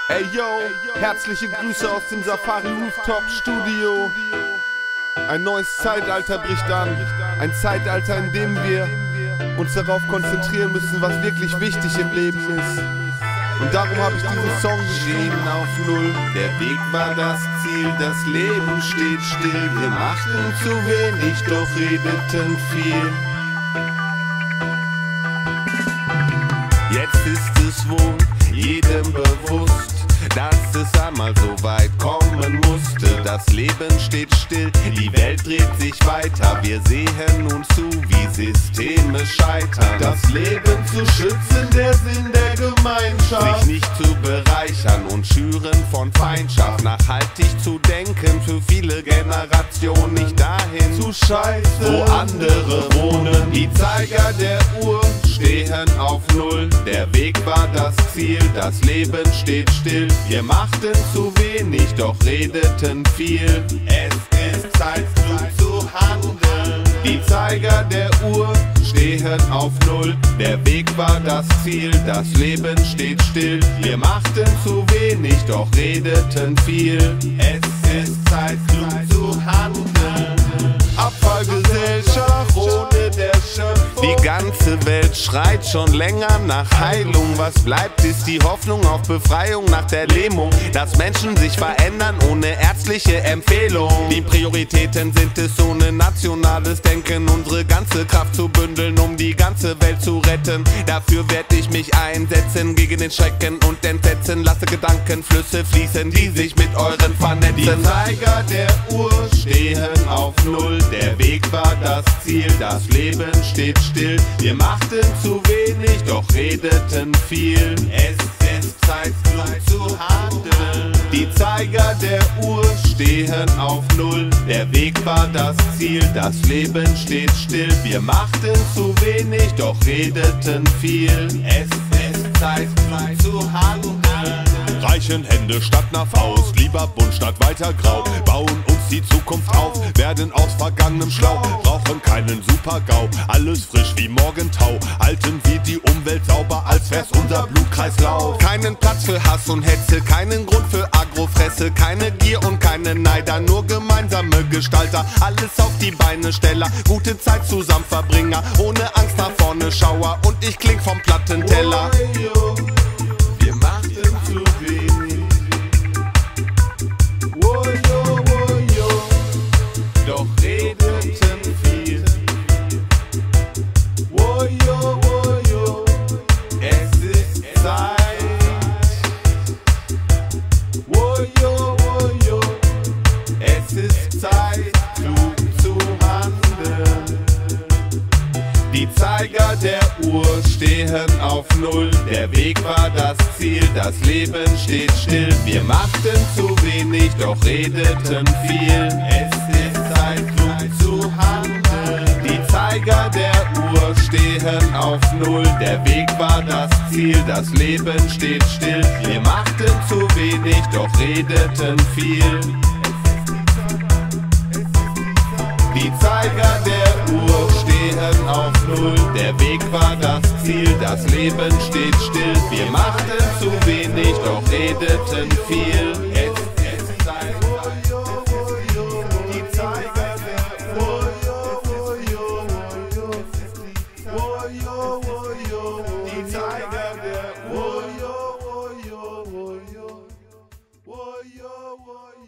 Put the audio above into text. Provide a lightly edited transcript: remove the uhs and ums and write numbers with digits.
Ey yo, herzliche Grüße aus dem Safari Rooftop Studio. Ein neues Zeitalter bricht an. Ein Zeitalter, in dem wir uns darauf konzentrieren müssen, was wirklich wichtig im Leben ist. Und darum habe ich diesen Song geschrieben. Auf Null, der Weg war das Ziel, das Leben steht still. Wir machten zu wenig, doch redeten viel. Jetzt ist es wohl jedem bewusst, dass es einmal so weit kommen musste. Das Leben steht still, die Welt dreht sich weiter. Wir sehen nun zu, wie Systeme scheitern. Das Leben zu schützen, der Sinn der Gemeinschaft. Sich nicht zu bereichern und Schüren von Feindschaft. Nachhaltig zu denken, für viele Generationen nicht dahin zu scheißen, wo andere wohnen. Die Zeiger der Uhr stehen auf Null. Der Weg war das Ziel, das Leben steht still. Wir machten zu wenig, doch redeten viel. Es ist Zeit, klug zu handeln. Die Zeiger der Uhr stehen auf Null. Der Weg war das Ziel, das Leben steht still. Wir machten zu wenig, doch redeten viel. Es ist Zeit, klug zu handeln. Abfallgesellschaft ohne der Schöpfung. Die ganze Welt schreit schon länger nach Heilung. Was bleibt, ist die Hoffnung auf Befreiung nach der Lähmung. Dass Menschen sich verändern ohne ärztliche Empfehlung. Die Prioritäten sind es, ohne nationales Denken unsere ganze Kraft zu bündeln, um die ganze Welt zu retten. Dafür werde ich mich einsetzen gegen den Schrecken und Entsetzen. Lasse Gedankenflüsse fließen, die sich mit euren vernetzen. Die Zeiger der Uhr stehen auf Null. Der Weg war das Ziel, das Leben steht still. Wir machten zu wenig, doch redeten viel. Es ist Zeit, klug zu handeln. Die Zeiger der Uhr stehen auf Null. Der Weg war das Ziel, das Leben steht still. Wir machten zu wenig, doch redeten viel. Es ist Zeit, klug zu handeln. Reichen Hände statt nach Faust, lieber bunt statt weiter grau. Bauen uns die Zukunft auf, werden aus Vergangenem schlau. Brauchen keinen Super-GAU, alles frisch wie Morgentau. Halten wir die Umwelt sauber, als wär's unser Blutkreislauf. Keinen Platz für Hass und Hetze, keinen Grund für Agrofresse. Keine Gier und keine Neider, nur gemeinsame Gestalter. Alles auf die Beine Steller, gute Zeit zusammen Verbringer. Ohne Angst nach vorne Schauer und ich kling vom Plattenteller. Wir machten zu wenig, doch redeten viel. Es ist Zeit, es ist Zeit, klug zu handeln. Die Zeiger der Uhr stehen auf Null. Der Weg war das Ziel, das Leben steht still. Wir machten zu wenig, doch redeten viel. Es ist Zeit, klug zu handeln. Die Zeiger der Uhr stehen auf Null. Der Weg war das Ziel, das Leben steht still. Wir machten zu wenig, doch redeten viel. Die Zeiger der Uhr stehen auf Null. Der Weg war das Ziel, das Leben steht still. Wir machten zu wenig, doch redeten viel. Es ist Zeit. Die Zeiger der Uhr. Die Zeiger der Uhr.